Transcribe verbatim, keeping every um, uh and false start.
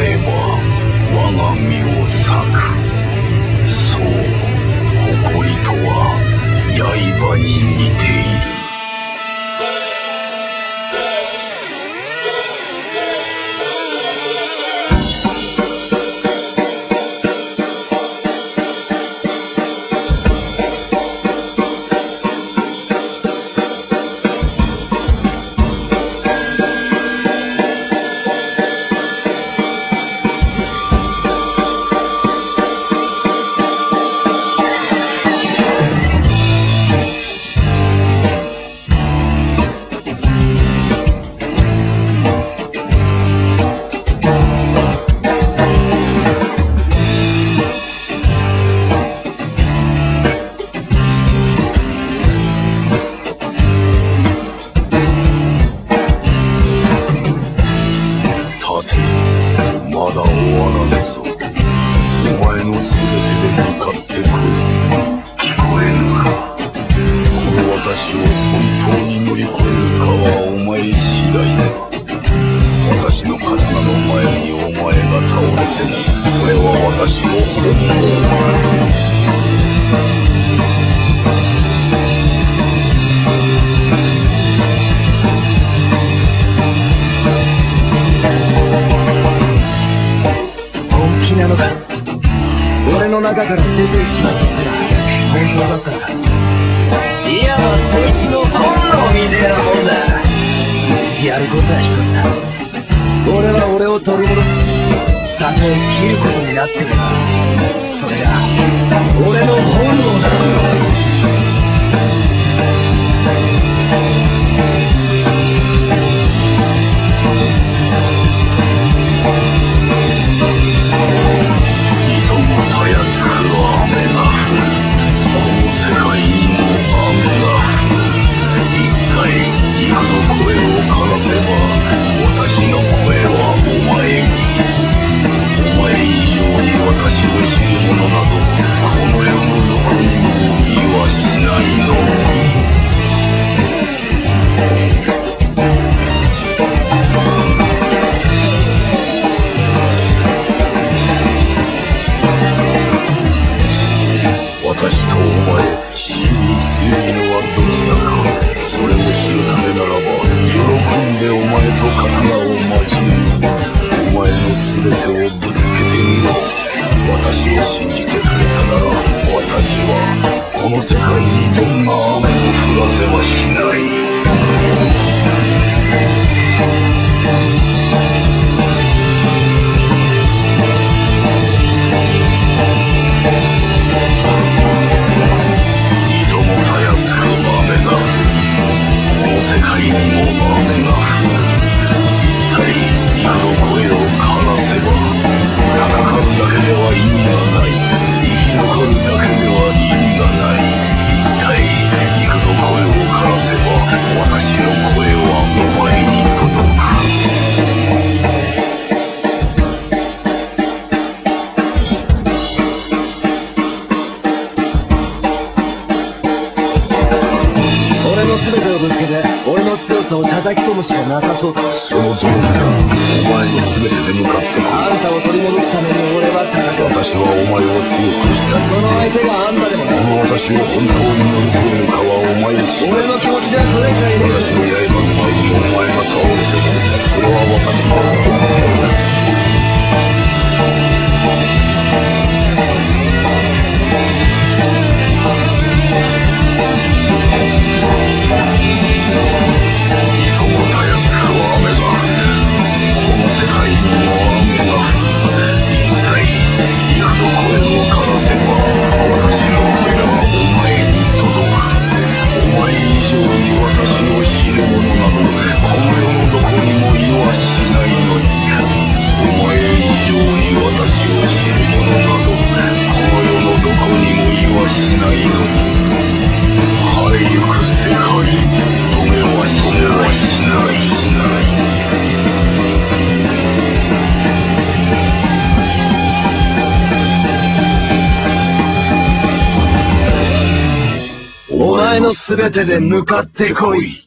えば我が身を裂く。そう、誇りとは刃に似ている。まだ終わらぬぞ。お前のすべてで向かってこい。聞こえぬか。この私を本当に乗り越えるかはお前次第だ。私の刀の前にお前が倒れても、それは私の本望だ。 なのか。俺の中から出ていっちまったって本当だったのか。いわばそいつの本能みてえなもんだ。やることは一つだ。俺は俺を取り戻す。たとえ切ることになってもそれが俺の本能だ。 私とお前、真に強いのはどちらか。それを知るためならば、喜んでお前と刀を交える。お前の全てをぶつけてみろ。私を信じてくれたなら、私はこの世界にどんな雨も降らせはしない。世界にも雨が降る。一体肉の声を枯らせば戦うだけでは意味がない。生き残るだけでは意味がない。一体肉の声を枯らせば私の声はお前に届く。 俺の全てをぶつけて俺の強さを叩き込むしかなさそうだ。 その通りだ。お前の全てで向かってこい。 あんたを取り戻すために俺は戦う。 私はお前を強くした。 その相手があんたでもこの私を本当に乗り越えるかはお前次第。 俺の気持ちではこれ以上いねえ。 私の刃の前にお前が倒れてもそれは私の本望だ。お前の全てで向かってこい。